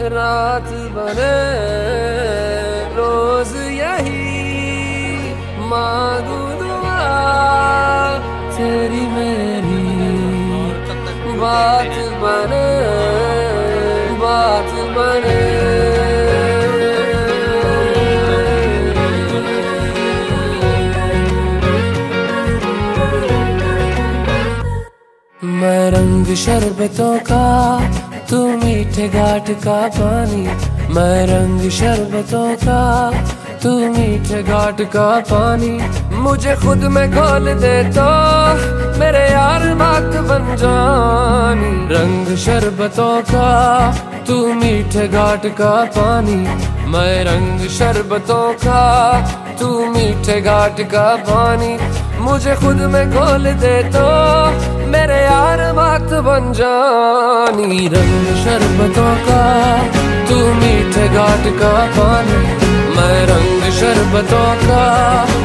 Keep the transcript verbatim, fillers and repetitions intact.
रात बने रोज यही मांगू दुआ तेरी मेरी बात बने बात बने। मैं रंग शरबतों का तू मीठे घाट का पानी, मैं रंग शरबतों का तू मीठे घाट का पानी। मुझे खुद में घोल दे तो मेरे यार बात बन जानी। रंग शरबतों का तू मीठे घाट का पानी, मैं रंग शरबतों का तू मीठे घाट का पानी। मुझे खुद में घोल दे तो मेरे यार बात बन जानी। रंग शरबतों का तू मीठे घाट का पानी, मैं रंग शरबतों का